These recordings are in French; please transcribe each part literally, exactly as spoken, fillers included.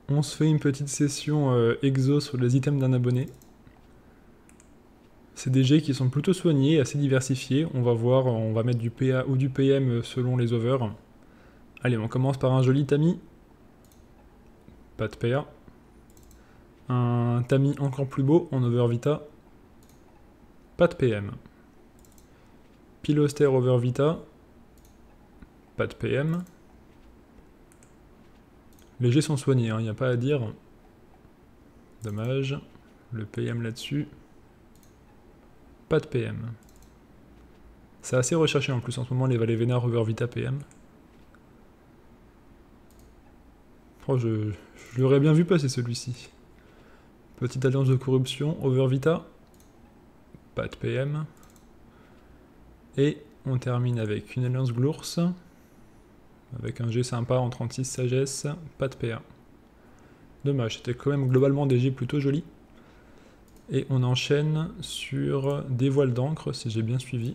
On se fait une petite session euh, exo sur les items d'un abonné. C'est des jets qui sont plutôt soignés, assez diversifiés. On va voir, on va mettre du P A ou du P M selon les overs. Allez, on commence par un joli tamis. Pas de P A. Un tamis encore plus beau en over vita. Pas de P M. Piloster over vita. Pas de P M. Les jets sont soignés, il hein, n'y a pas à dire. Dommage. Le P M là-dessus. Pas de P M. C'est assez recherché en plus en ce moment les Valais Vénard over vita P M. Oh, je, je l'aurais bien vu passer celui-ci. Petite alliance de corruption, over vita. Pas de P M. Et on termine avec une alliance Glours. Avec un G sympa en trente-six sagesse. Pas de P A. Dommage, c'était quand même globalement des G plutôt jolis. Et on enchaîne sur des voiles d'encre, si j'ai bien suivi.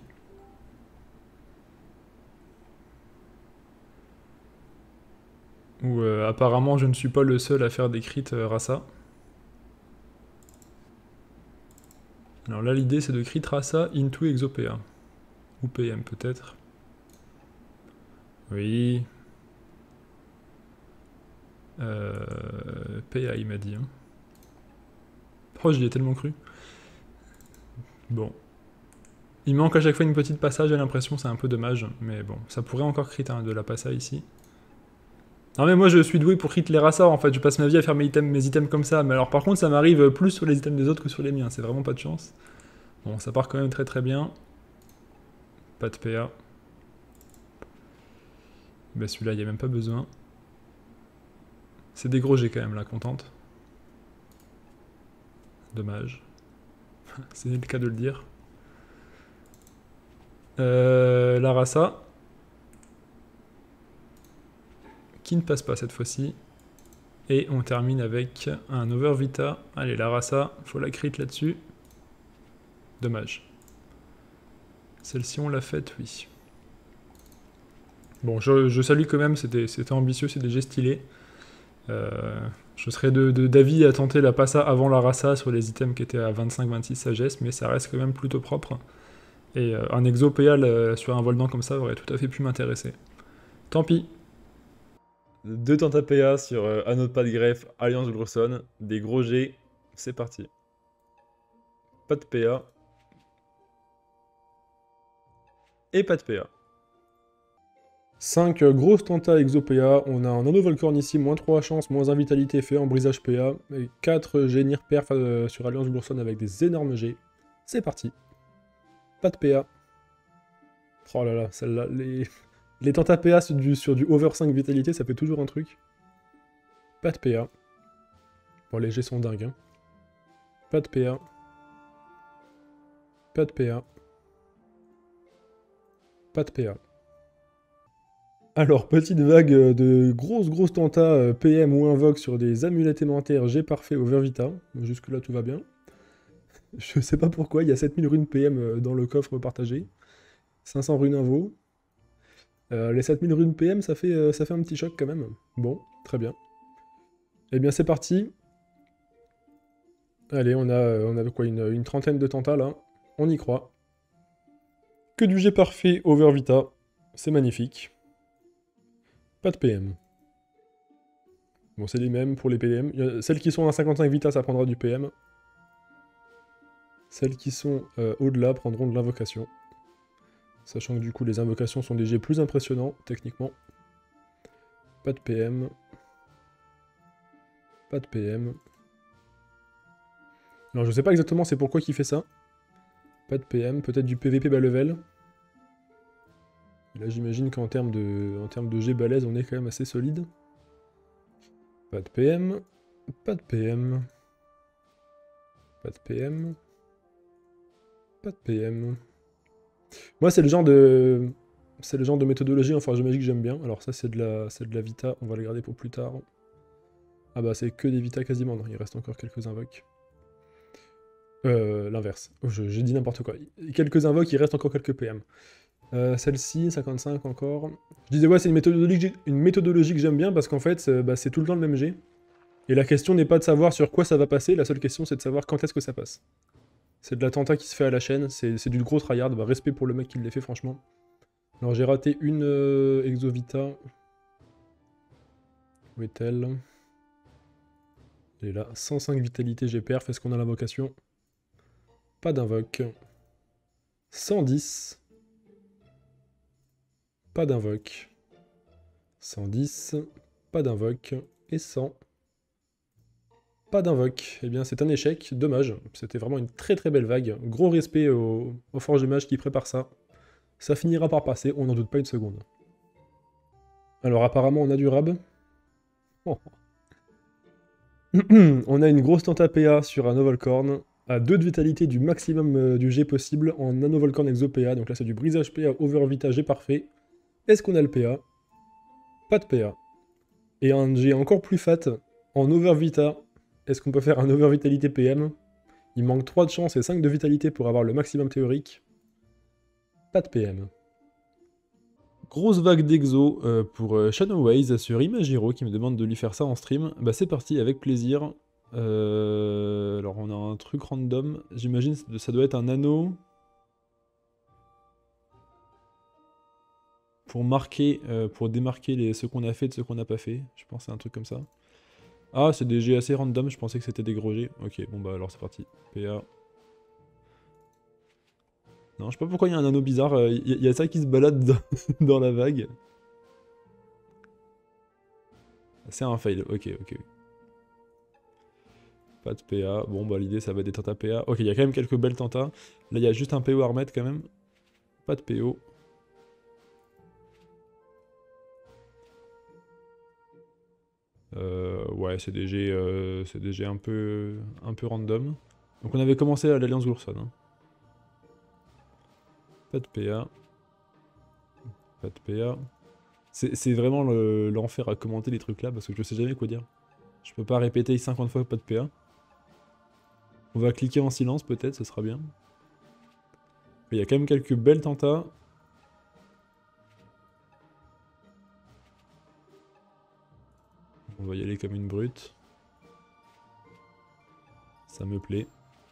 Où euh, apparemment je ne suis pas le seul à faire des crits euh, Rasa. Alors là l'idée c'est de crit Rasa into Exopéa. Ou P M peut-être. Oui. Euh, P A il m'a dit. Hein. Oh j'y ai tellement cru. Bon. Il manque à chaque fois une petite passage, j'ai l'impression, c'est un peu dommage. Mais bon, ça pourrait encore crit hein, de la passa ici. Non mais moi je suis doué pour crit les Rasa en fait, je passe ma vie à faire mes items, mes items comme ça. Mais alors par contre ça m'arrive plus sur les items des autres que sur les miens, c'est vraiment pas de chance. Bon, ça part quand même très très bien. Pas de P A. Bah celui-là, il n'y a même pas besoin. C'est des gros G quand même là, contente. Dommage. C'est le cas de le dire. Euh, la Rasa. Qui ne passe pas cette fois-ci. Et on termine avec un over vita. Allez, la Rasa, faut la crit là-dessus. Dommage. Celle-ci, on l'a faite, oui. Bon, je, je salue quand même, c'était ambitieux, c'est des gestes stylés. Euh, je serais d'avis de, de, à tenter la passa avant la Rasa sur les items qui étaient à vingt-cinq vingt-six sagesse, mais ça reste quand même plutôt propre. Et euh, un exopéal euh, sur un Voldan comme ça aurait tout à fait pu m'intéresser. Tant pis. Deux tenta P A sur euh, Anneau de pas de greffe, Alliance Grosson, des gros G, c'est parti. Pas de P A. Et pas de P A. cinq grosses tenta exopéa, on a un Anneau Volcorn ici, moins trois chance, moins un vitalité fait en brisage P A, et quatre génies perf euh, sur Alliance Grosson avec des énormes G. C'est parti. Pas de P A. Oh là là, celle-là, les... les tenta P A sur du, sur du over cinq vitalité, ça fait toujours un truc. Pas de P A. Bon, les G sont dingues, hein. Pas de P A. Pas de P A. Pas de P A. Alors, petite vague de grosses grosses tentas P M ou invoque sur des amulettes aimantères G parfait over vita. Jusque là tout va bien. Je sais pas pourquoi, il y a sept mille runes P M dans le coffre partagé. cinq cents runes invo. Euh, les sept mille runes P M, ça fait, euh, ça fait un petit choc quand même. Bon, très bien. Eh bien c'est parti. Allez, on a, on a quoi, une, une trentaine de tentas là. On y croit. Que du G parfait over vita. C'est magnifique. Pas de P M. Bon, c'est les mêmes pour les P M. Celles qui sont à cinquante-cinq vita, ça prendra du P M. Celles qui sont euh, au-delà prendront de l'invocation. Sachant que du coup, les invocations sont des jets plus impressionnants, techniquement. Pas de P M. Pas de P M. Alors, je sais pas exactement c'est pourquoi il fait ça. Pas de P M. Peut-être du P V P bas level. Là, j'imagine qu'en termes de, en termes de G balèze, on est quand même assez solide. Pas de P M. Pas de P M. Pas de P M. Pas de P M. Moi, c'est le genre de... C'est le genre de méthodologie en forge magique que j'aime bien. Alors ça, c'est de, la... de la Vita. On va le garder pour plus tard. Ah bah, c'est que des Vita quasiment. Non, il reste encore quelques invoques. Euh, l'inverse. Oh, j'ai dit n'importe quoi. Quelques invoques, il reste encore quelques P M. Euh, Celle-ci, cinquante-cinq encore. Je disais, ouais, c'est une méthodologie, une méthodologie que j'aime bien parce qu'en fait, bah, c'est tout le temps le même G. Et la question n'est pas de savoir sur quoi ça va passer, la seule question c'est de savoir quand est-ce que ça passe. C'est de l'attentat qui se fait à la chaîne, c'est du gros tryhard, bah, respect pour le mec qui l'a fait franchement. Alors j'ai raté une euh, Exovita. Où est-elle? Elle est là, cent cinq vitalité G P R, est-ce qu'on a l'invocation? Pas d'invoque. cent dix. Pas d'invoque. cent dix. Pas d'invoque. Et cent. Pas d'invoque. Eh bien, c'est un échec, dommage. C'était vraiment une très très belle vague. Gros respect aux, aux Forges Mages qui préparent ça. Ça finira par passer, on n'en doute pas une seconde. Alors, apparemment, on a du rab. Oh. On a une grosse tente A P A sur un Novolcorn, à deux de vitalité du maximum euh, du G possible en Nanovolcorn Exo P A. Donc là, c'est du brisage P A, Overvita, G parfait. Est-ce qu'on a le P A? Pas de P A. Et un G encore plus fat en Overvita. Est-ce qu'on peut faire un Overvitalité P M? Il manque trois de chance et cinq de vitalité pour avoir le maximum théorique. Pas de P M. Grosse vague d'exo euh, pour euh, Shadowways sur Imagiro qui me demande de lui faire ça en stream. Bah c'est parti, avec plaisir. Euh... Alors on a un truc random, j'imagine ça doit être un anneau. Pour marquer, euh, pour démarquer les, ce qu'on a fait de ce qu'on n'a pas fait. Je pense que c'est un truc comme ça. Ah, c'est des G assez random, je pensais que c'était des gros G. Ok, bon bah alors c'est parti. P A. Non, je sais pas pourquoi il y a un anneau bizarre, il y, y a ça qui se balade dans, dans la vague. C'est un fail, ok, ok. Pas de P A, bon bah l'idée ça va être des tentas P A. Ok, il y a quand même quelques belles tentas. Là il y a juste un P O à remettre quand même. Pas de P O. Euh, ouais, c'est des G, euh, c'est des G un peu, un peu random. Donc on avait commencé à l'Alliance Gourson. Hein. Pas de P A. Pas de P A. C'est vraiment l'enfer à commenter les trucs là parce que je sais jamais quoi dire. Je peux pas répéter cinquante fois pas de P A. On va cliquer en silence peut-être, ce sera bien. Il y a quand même quelques belles tentas. On va y aller comme une brute. Ça me plaît.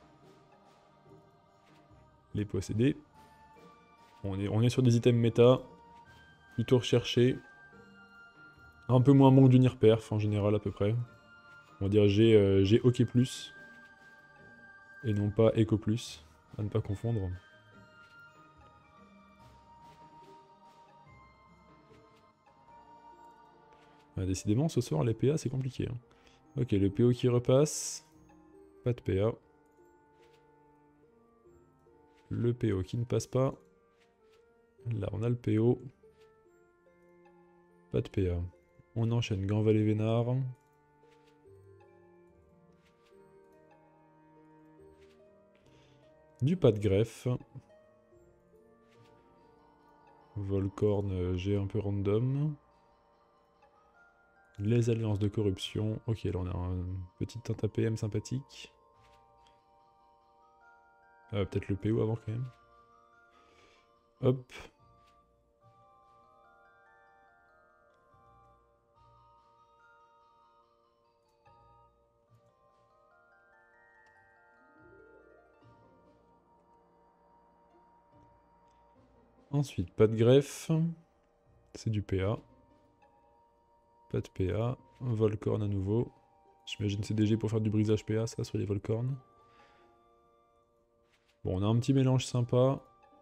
Les posséder. On est, on est sur des items méta. Plutôt recherchés. Un peu moins manque d'unir perf en général à peu près. On va dire G, euh, G OK+. Et non pas Eco+. À ne pas confondre. Ah, décidément ce soir les P A c'est compliqué. Hein. Ok, le P O qui repasse. Pas de P A. Le P O qui ne passe pas. Là on a le P O. Pas de P A. On enchaîne Ganval et Vénard. Du pas de greffe. Volcorn, G un peu random. Les alliances de corruption. Ok, là on a un petit tenta P M sympathique. Euh, Peut-être le P O avant quand même. Hop. Ensuite, pas de greffe. C'est du P A. Pas de P A. Volcorn à nouveau. J'imagine c'est D G pour faire du brisage P A, ça, sur les Volcorn. Bon, on a un petit mélange sympa.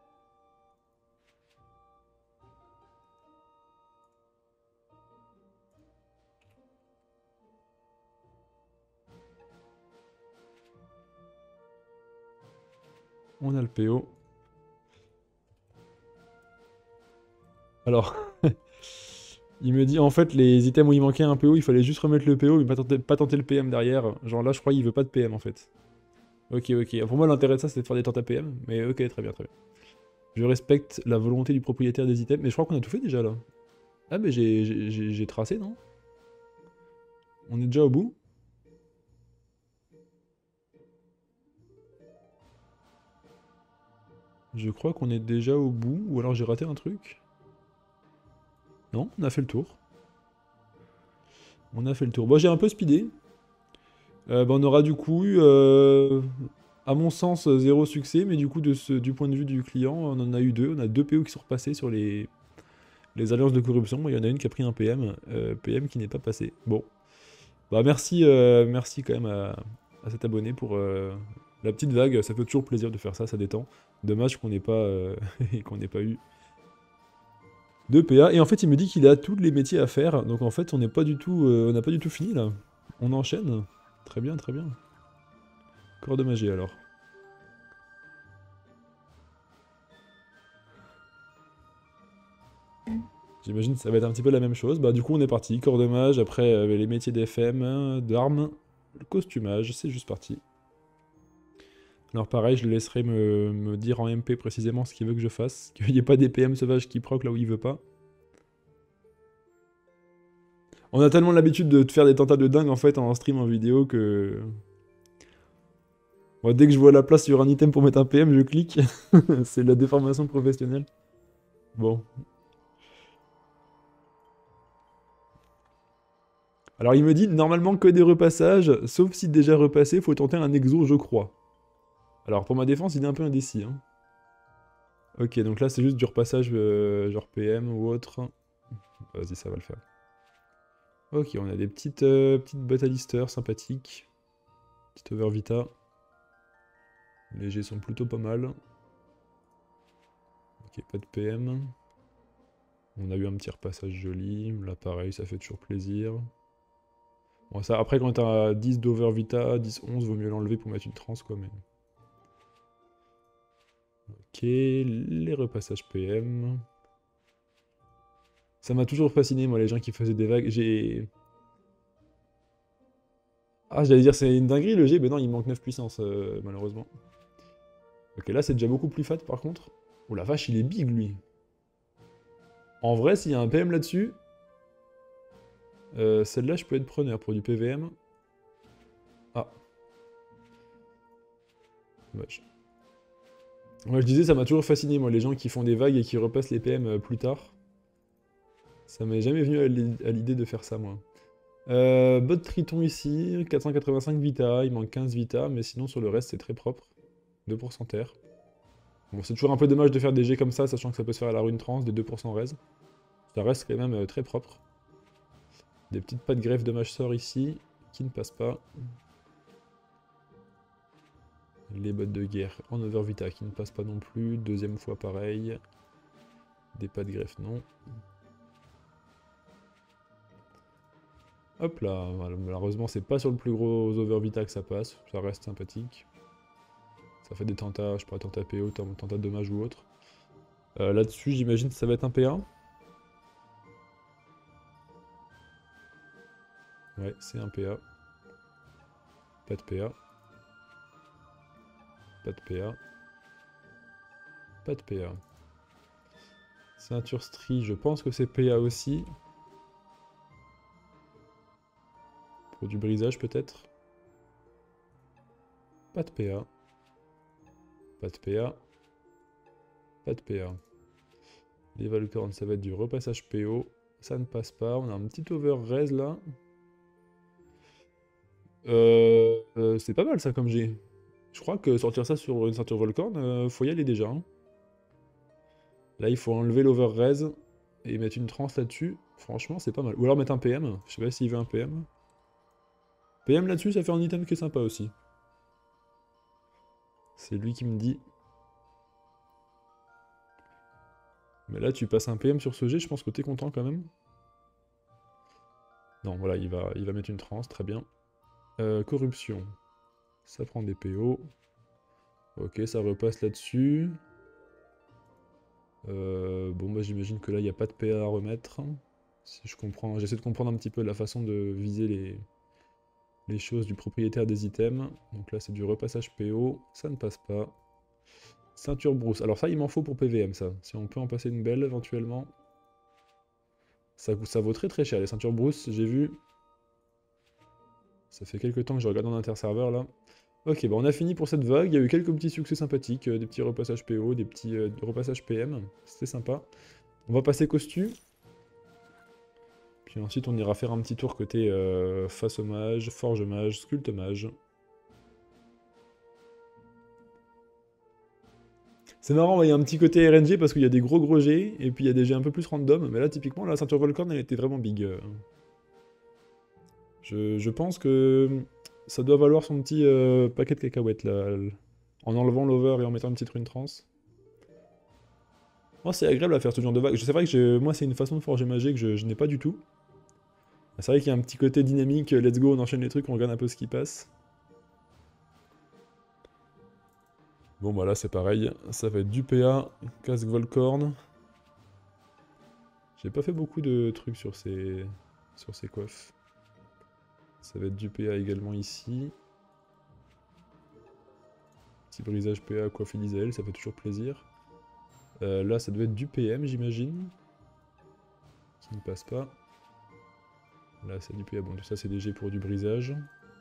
On a le P O. Alors, il me dit en fait les items où il manquait un P O, il fallait juste remettre le P O mais pas tenter, pas tenter le P M derrière. Genre là, je crois qu'il veut pas de P M en fait. Ok, ok. Pour moi, l'intérêt de ça, c'est de faire des tentas P M. Mais ok, très bien, très bien. Je respecte la volonté du propriétaire des items. Mais je crois qu'on a tout fait déjà là. Ah, mais j'ai tracé, non? On est déjà au bout? Je crois qu'on est déjà au bout. Ou alors j'ai raté un truc. Non, on a fait le tour. On a fait le tour. Bon, j'ai un peu speedé. Euh, bah, on aura du coup eu, euh, à mon sens, zéro succès, mais du coup, de ce, du point de vue du client, on en a eu deux. On a deux P O qui sont repassés sur les, les alliances de corruption. Il y en a une qui a pris un P M, euh, P M qui n'est pas passé. Bon. Bah merci, euh, merci quand même à, à cet abonné pour euh, la petite vague. Ça fait toujours plaisir de faire ça, ça détend. Dommage qu'on n'ait pas, euh, qu'on n'ait pas eu de P A. Et en fait, il me dit qu'il a tous les métiers à faire. Donc en fait, on n'est pas du tout, euh, on n'a pas du tout fini là. On enchaîne. Très bien, très bien. Corps de magie alors. J'imagine que ça va être un petit peu la même chose. Bah du coup on est parti, corps de mage, après euh, les métiers d'F M, euh, d'armes, le costumage, c'est juste parti. Alors pareil, je le laisserai me, me dire en M P précisément ce qu'il veut que je fasse, qu'il n'y ait pas des P M sauvages qui proc là où il veut pas. On a tellement l'habitude de te faire des tentats de dingue en fait en stream, en vidéo que... Moi, dès que je vois la place sur un item pour mettre un P M, je clique. C'est la déformation professionnelle. Bon. Alors il me dit, normalement que des repassages, sauf si déjà repassé, faut tenter un exo, je crois. Alors pour ma défense, il est un peu indécis. Hein. Ok, donc là c'est juste du repassage euh, genre P M ou autre. Vas-y, ça va le faire. Ok, on a des petites, euh, petites batalisters sympathiques. Petite overvita. Les G sont plutôt pas mal. Ok, pas de P M. On a eu un petit repassage joli. Là pareil, ça fait toujours plaisir. Bon, ça, après, quand t'as dix d'Overvita, dix, onze, vaut mieux l'enlever pour mettre une trans, quoi, mais... Ok, les repassages P M. Ça m'a toujours fasciné, moi, les gens qui faisaient des vagues. J'ai... Ah, j'allais dire, c'est une dinguerie, le G, mais non, il manque neuf puissance, euh, malheureusement. Ok, là, c'est déjà beaucoup plus fat, par contre. Oh, la vache, il est big, lui. En vrai, s'il y a un P M là-dessus... Euh, celle-là, je peux être preneur pour du P V M. Ah. Dommage. Moi je disais, ça m'a toujours fasciné, moi, les gens qui font des vagues et qui repassent les P M euh, plus tard. Ça m'est jamais venu à l'idée de faire ça, moi. Euh, bot Triton ici, quatre cent quatre-vingt-cinq Vita, il manque quinze Vita, mais sinon sur le reste c'est très propre. deux pour cent terre. Bon, c'est toujours un peu dommage de faire des G comme ça, sachant que ça peut se faire à la rune trans, des deux pour cent res. Ça reste quand même euh, très propre. Des petites pattes greffe de mage sort ici, qui ne passent pas. Les bottes de guerre en over Vita qui ne passent pas non plus, deuxième fois pareil. Des pattes greffe non. Hop là, malheureusement c'est pas sur le plus gros over Vita que ça passe, ça reste sympathique. Ça fait des tentats, je pourrais tenter P O, tentats de dommage ou autre. Euh, Là-dessus j'imagine que ça va être un P un. Ouais, c'est un P A. Pas de P A. Pas de P A. Pas de P A. Ceinture stri, je pense que c'est P A aussi. Pour du brisage peut-être. Pas de P A. Pas de P A. Pas de P A. Les Valcorn, ça va être du repassage P O. Ça ne passe pas. On a un petit over res là. Euh, euh, c'est pas mal ça comme G. Je crois que sortir ça sur une ceinture Volcorn, euh, faut y aller déjà. Hein. Là, il faut enlever l'over res et mettre une trans là-dessus. Franchement, c'est pas mal. Ou alors mettre un P M. Je sais pas s'il veut un P M. P M là-dessus, ça fait un item qui est sympa aussi. C'est lui qui me dit. Mais là, tu passes un P M sur ce G, je pense que t'es content quand même. Non, voilà, il va, il va mettre une trans, très bien. Euh, corruption. Ça prend des P O. Ok, ça repasse là-dessus. Euh, bon, bah j'imagine que là, il n'y a pas de P A à remettre. Si je comprends, j'essaie de comprendre un petit peu la façon de viser les, les choses du propriétaire des items. Donc là, c'est du repassage P O. Ça ne passe pas. Ceinture brousse. Alors ça, il m'en faut pour P V M, ça. Si on peut en passer une belle, éventuellement. Ça, ça vaut très très cher, les ceintures brousse, j'ai vu. Ça fait quelques temps que je regarde en interserveur, là. Ok, bah on a fini pour cette vague. Il y a eu quelques petits succès sympathiques. Euh, des petits repassages P O, des petits euh, repassages P M. C'était sympa. On va passer costu. Puis ensuite, on ira faire un petit tour côté euh, face au mage, forge mage, sculpte mage. C'est marrant, il y a un petit côté R N G parce qu'il y a des gros gros G, et puis il y a des G un peu plus random, mais là, typiquement, la ceinture Volcorn, elle était vraiment big. Je, je pense que ça doit valoir son petit euh, paquet de cacahuètes, là, en enlevant l'over et en mettant une petite rune trans. Moi, c'est agréable à faire ce genre de vague. C'est vrai que je- moi, c'est une façon de forger magie que je, je n'ai pas du tout. C'est vrai qu'il y a un petit côté dynamique, let's go, on enchaîne les trucs, on regarde un peu ce qui passe. Bon bah là c'est pareil, ça va être du P A, casque Volcorn. J'ai pas fait beaucoup de trucs sur ces, sur ces coiffes. Ça va être du P A également ici. Petit brisage P A, coiffe Elisael, ça fait toujours plaisir. Euh, là ça doit être du P M j'imagine. Qui ne passe pas. Là c'est du P A, bon tout ça c'est des G pour du brisage.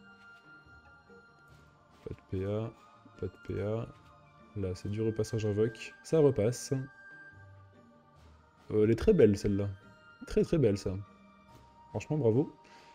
Pas de P A, pas de P A. Là c'est du repassage invoque, ça repasse. Euh, elle est très belle celle-là. Très très belle ça. Franchement bravo.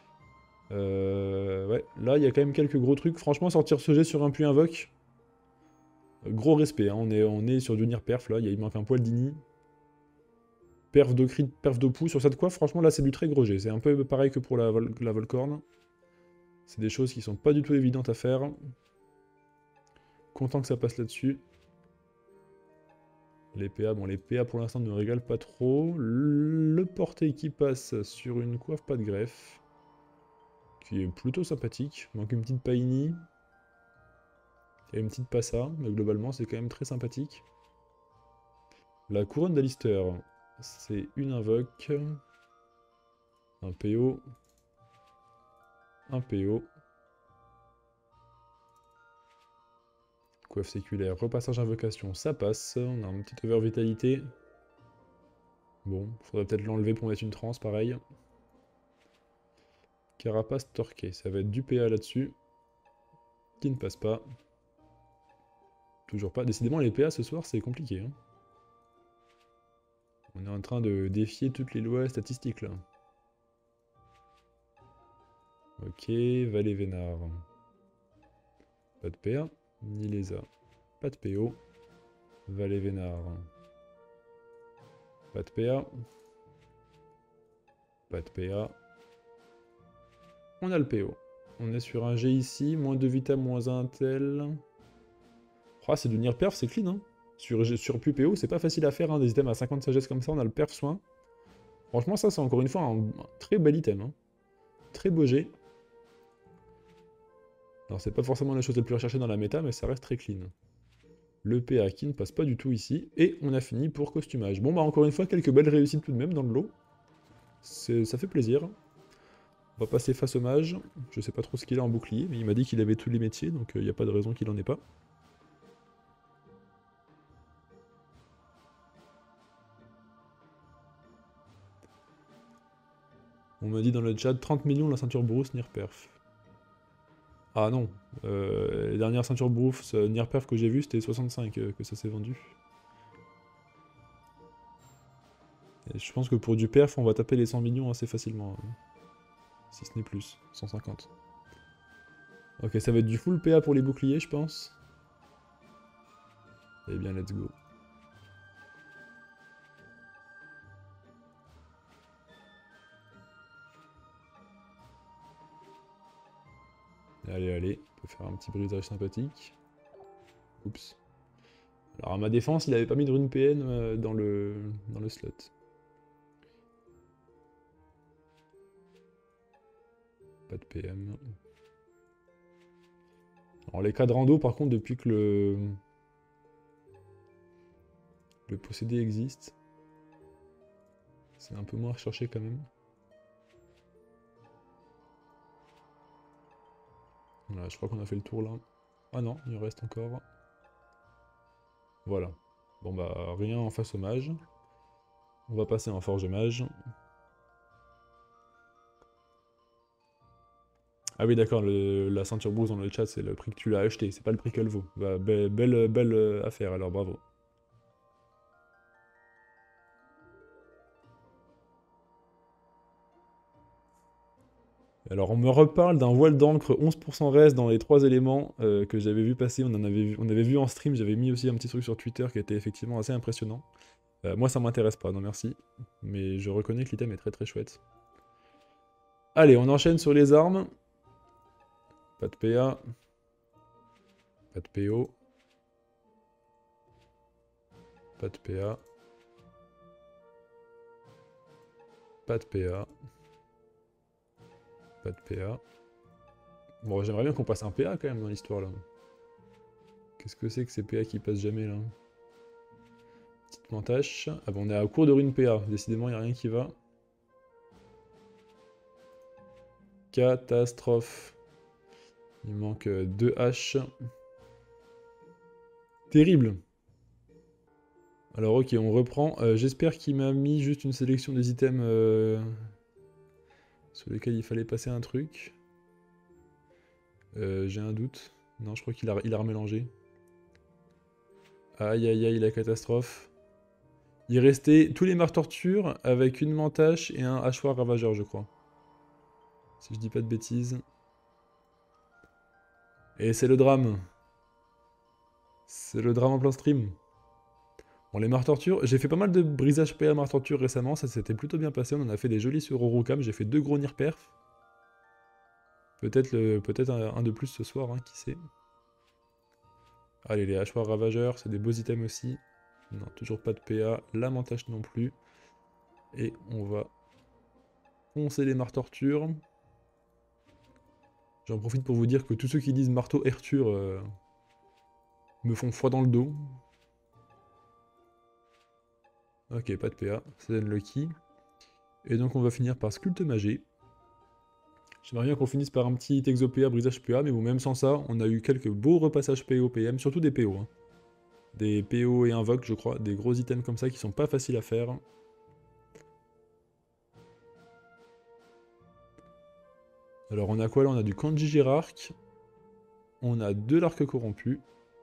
Euh, ouais, là il y a quand même quelques gros trucs. Franchement sortir ce jet sur un puits invoque. euh, Gros respect, hein. on, est, on est sur du Nier perf là, il, y a- il manque un poil d'ini. Perf de crit, perf de pouls sur cette coiffe, franchement là c'est du très gros jet. C'est un peu pareil que pour la, Vol la Volcorn. C'est des choses qui sont pas du tout évidentes à faire. Content que ça passe là-dessus. Les P A, bon les P A pour l'instant ne me régalent pas trop. Le porté qui passe sur une coiffe pas de greffe. Qui est plutôt sympathique. Manque une petite paini. Il y a une petite passa, mais globalement c'est quand même très sympathique. La couronne d'Alister, c'est une invoque. Un P O. Un P O. Coiffe séculaire, repassage invocation, ça passe. On a un petit over vitalité. Bon, faudrait peut-être l'enlever pour mettre une transe, pareil. Carapace torqué, ça va être du P A là-dessus. Qui ne passe pas. Toujours pas. Décidément, les P A ce soir, c'est compliqué. Hein. On est en train de défier toutes les lois statistiques, là. Ok, Valet Vénard. Pas de P A. Ni les A. Pas de P O. Valet Vénard. Pas de P A. Pas de P A. On a le P O. On est sur un G ici. Moins de vita, moins un tel. Oh, c'est du Nier perf, c'est clean. Hein. Sur, sur plus P O, c'est pas facile à faire. Hein, des items à cinquante sagesse comme ça, on a le perf soin. Franchement, ça, c'est encore une fois un, un très bel item. Hein. Très beau G. Alors, c'est pas forcément la chose la plus recherchée dans la méta, mais ça reste très clean. Le P A qui ne passe pas du tout ici. Et on a fini pour costumage. Bon, bah, encore une fois, quelques belles réussites tout de même dans le lot. Ça fait plaisir. On va passer face au mage. Je sais pas trop ce qu'il a en bouclier, mais il m'a dit qu'il avait tous les métiers, donc il euh, n'y a pas de raison qu'il en ait pas. On m'a dit dans le chat trente millions la ceinture Bruce Nier perf. Ah non, euh, les dernières ceintures Bruce euh, Nier perf que j'ai vues, c'était soixante-cinq euh, que ça s'est vendu. Et je pense que pour du perf, on va taper les cent millions assez facilement. Hein. Si ce n'est plus, cent cinquante. Ok, ça va être du full P A pour les boucliers, je pense. Eh bien, let's go. Allez, allez, on peut faire un petit brisage sympathique. Oups. Alors à ma défense, il avait pas mis de rune P N euh, dans, le, dans le slot. Pas de P M. Alors les cadrans d'eau, par contre, depuis que le... le possédé existe, c'est un peu moins recherché quand même. Voilà, je crois qu'on a fait le tour là. Ah non, il en reste encore. Voilà. Bon bah, rien en face au mage. On va passer en forge mage. Ah oui d'accord, la ceinture Bruce dans le chat, c'est le prix que tu l'as acheté, c'est pas le prix qu'elle vaut. Bah, be belle, belle affaire alors, bravo. Alors on me reparle d'un voile d'encre onze pour cent res dans les trois éléments euh, que j'avais vu passer, on en avait vu, on avait vu en stream, j'avais mis aussi un petit truc sur Twitter qui était effectivement assez impressionnant. Euh, moi ça m'intéresse pas, non merci, mais je reconnais que l'item est très très chouette. Allez, on enchaîne sur les armes. Pas de P A. Pas de P O. Pas de P A. Pas de P A. Pas de P A. Bon, j'aimerais bien qu'on passe un P A quand même dans l'histoire là. Qu'est-ce que c'est que ces P A qui passent jamais là? Petite mantache. Ah bon, on est à court de rune P A. Décidément, il n'y a rien qui va. Catastrophe. Il manque deux haches. Terrible. Alors ok, on reprend. Euh, J'espère qu'il m'a mis juste une sélection des items euh, sur lesquels il fallait passer un truc. Euh, J'ai un doute. Non, je crois qu'il a, il a remélangé. Aïe aïe aïe, la catastrophe. Il restait tous les marres-tortures avec une mantache et un hachoir ravageur, je crois. Si je dis pas de bêtises. Et c'est le drame. C'est le drame en plein stream. Bon, les marres-tortures, j'ai fait pas mal de brisage P A marre-torture récemment, ça s'était plutôt bien passé, on en a fait des jolis sur Orocam, j'ai fait deux gros nir-perf. Peut-être peut un, un de plus ce soir, hein, qui sait. Allez, les hachoirs ravageurs, c'est des beaux items aussi. Non, toujours pas de P A, la mantache non plus. Et on va poncer les marres-tortures. J'en profite pour vous dire que tous ceux qui disent marteau Erture euh, me font froid dans le dos. Ok, pas de P A, c'est unlucky. Et donc on va finir par sculpte magé. J'aimerais bien qu'on finisse par un petit exo P A, brisage P A, mais bon, même sans ça, on a eu quelques beaux repassages P O, P M, surtout des P O. Hein. Des P O et invoque, je crois, des gros items comme ça qui sont pas faciles à faire. Alors on a quoi là? On a du Kanji Girark. On a de l'arc corrompu.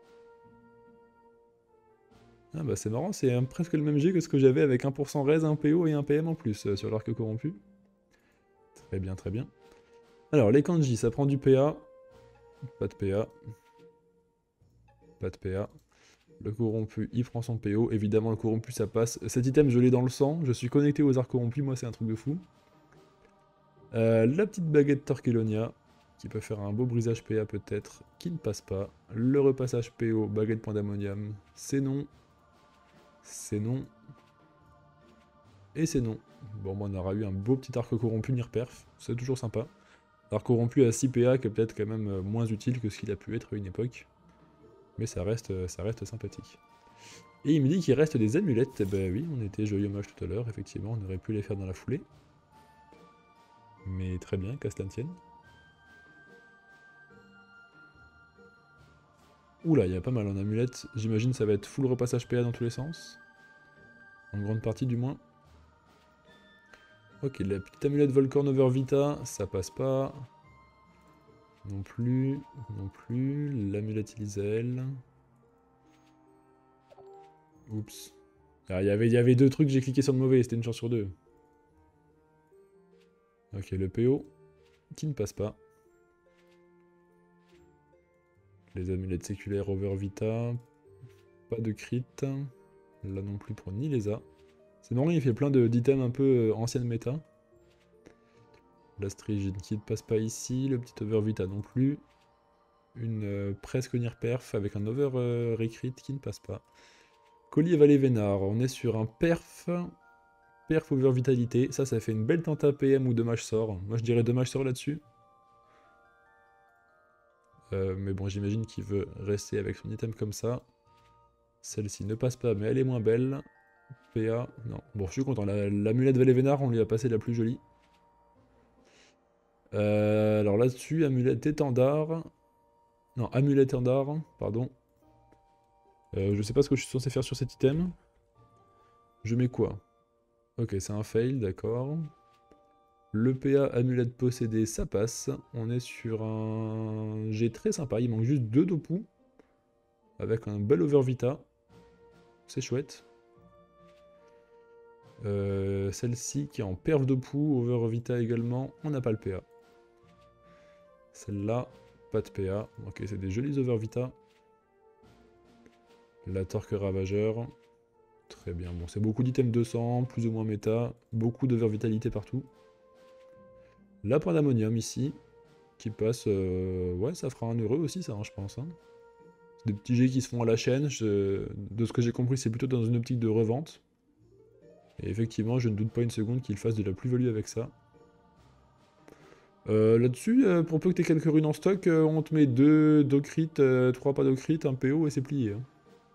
Ah bah c'est marrant, c'est presque le même G que ce que j'avais avec un pour cent res, un P O et un P M en plus euh, sur l'arc corrompu. Très bien, très bien. Alors les kanji, ça prend du P A. Pas de P A. Pas de P A. Le corrompu, il prend son P O. Évidemment, le corrompu, ça passe. Cet item, je l'ai dans le sang. Je suis connecté aux arcs corrompus. Moi, c'est un truc de fou. Euh, la petite baguette Torquelonia, qui peut faire un beau brisage P A peut-être, qui ne passe pas. Le repassage P O, baguette pandamonium, c'est non. C'est non. Et c'est non. Bon, bah, on aura eu un beau petit arc corrompu Nirperf. C'est toujours sympa. Arc corrompu à six P A, qui est peut-être quand même moins utile que ce qu'il a pu être à une époque. Mais ça reste, ça reste sympathique. Et il me dit qu'il reste des amulettes. Eh ben oui, on était joyeux hommage tout à l'heure, effectivement, on aurait pu les faire dans la foulée. Mais très bien, qu'à cela ne tienne. Oula, il y a pas mal en amulettes. J'imagine ça va être full repassage P A dans tous les sens. En grande partie du moins. Ok, la petite amulette Volcorn Over Vita, ça passe pas. Non plus, non plus. L'amulette Ilisael. Oups. Ah, y avait, y avait deux trucs, j'ai cliqué sur le mauvais, c'était une chance sur deux. Ok, le P O, qui ne passe pas. Les amulettes séculaires Over Vita. Pas de crit. Là non plus pour Nilesa. C'est marrant, il fait plein d'items un peu euh, ancienne méta. L'Astrigine qui ne passe pas ici. Le petit Over Vita non plus. Une euh, presque Nirperf avec un Over euh, Recrit qui ne passe pas. Collier Valet Vénard, on est sur un perf. Perf Over Vitalité. Ça, ça fait une belle tenta P M ou dommage sort. Moi, je dirais dommage sort là-dessus. Euh, mais bon, j'imagine qu'il veut rester avec son item comme ça. Celle-ci ne passe pas, mais elle est moins belle. P A, non. Bon, je suis content. L'amulette la, Valet Vénard, on lui a passé la plus jolie. Euh, alors là-dessus, amulette étendard. Non, amulette étendard, pardon. Euh, je sais pas ce que je suis censé faire sur cet item. Je mets quoi? Ok, c'est un fail, d'accord. Le P A amulette possédée, ça passe. On est sur un G très sympa. Il manque juste deux Dopu. Avec un bel over vita. C'est chouette. Euh, Celle-ci qui est en perf Dopu, over vita également. On n'a pas le P A. Celle-là, pas de P A. Ok, c'est des jolis overvita. La torque ravageur. Très bien. Bon, c'est beaucoup d'items deux cents, plus ou moins méta. Beaucoup d'overvitalité partout. La pandamonium ici. Qui passe... Euh... Ouais, ça fera un heureux aussi, ça, hein, je pense. Hein. Des petits jets qui se font à la chaîne. Je... De ce que j'ai compris, c'est plutôt dans une optique de revente. Et effectivement, je ne doute pas une seconde qu'il fasse de la plus-value avec ça. Euh, Là-dessus, euh, pour peu que tu aies quelques runes en stock, euh, on te met deux d'ocrit, euh, trois pas d'ocrit, un P O et c'est plié. Hein.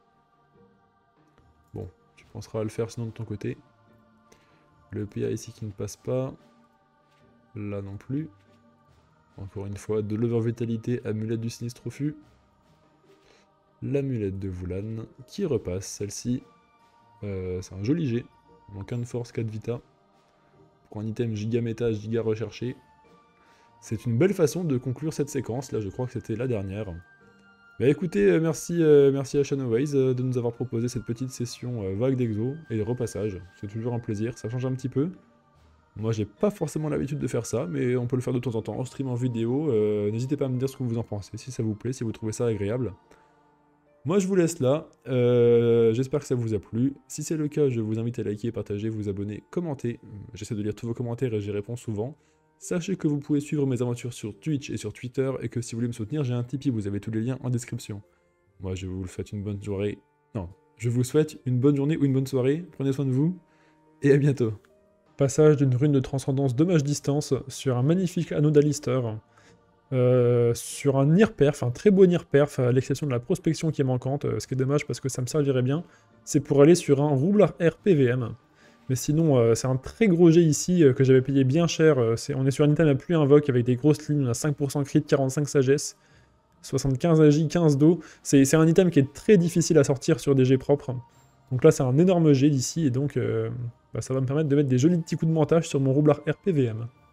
Bon, tu penseras à le faire sinon de ton côté. Le P A ici qui ne passe pas. Là non plus. Encore une fois, de l'overvitalité, amulette du sinistre refus. L'amulette de Voulan qui repasse, celle-ci. Euh, c'est un joli jet. Donc un de force, quatre vita. Pour un item giga méta, giga recherché. C'est une belle façon de conclure cette séquence, là je crois que c'était la dernière. Bah écoutez, euh, merci, euh, merci à Shadowways euh, de nous avoir proposé cette petite session euh, vague d'exo et de repassage. C'est toujours un plaisir, ça change un petit peu. Moi j'ai pas forcément l'habitude de faire ça, mais on peut le faire de temps en temps, en stream, en vidéo. Euh, N'hésitez pas à me dire ce que vous en pensez, si ça vous plaît, si vous trouvez ça agréable. Moi je vous laisse là, euh, j'espère que ça vous a plu. Si c'est le cas, je vous invite à liker, partager, vous abonner, commenter. J'essaie de lire tous vos commentaires et j'y réponds souvent. Sachez que vous pouvez suivre mes aventures sur Twitch et sur Twitter, et que si vous voulez me soutenir, j'ai un Tipeee, vous avez tous les liens en description. Moi, je vous souhaite une bonne soirée. Non, je vous souhaite une bonne journée ou une bonne soirée, prenez soin de vous, et à bientôt. Passage d'une rune de transcendance dommage distance sur un magnifique anneau d'Alistair, euh, sur un Near Perf, un très beau Near Perf, à l'exception de la prospection qui est manquante, euh, ce qui est dommage parce que ça me servirait bien, c'est pour aller sur un Roublard R P V M. Mais sinon, euh, c'est un très gros jet ici euh, que j'avais payé bien cher. Euh, est, on est sur un item à plus invoque avec des grosses lignes. On a cinq pour cent crit, quarante-cinq sagesse, soixante-quinze agi, quinze d'eau. C'est un item qui est très difficile à sortir sur des jets propres. Donc là, c'est un énorme jet d'ici. Et donc, euh, bah, ça va me permettre de mettre des jolis petits coups de montage sur mon roublard R P V M.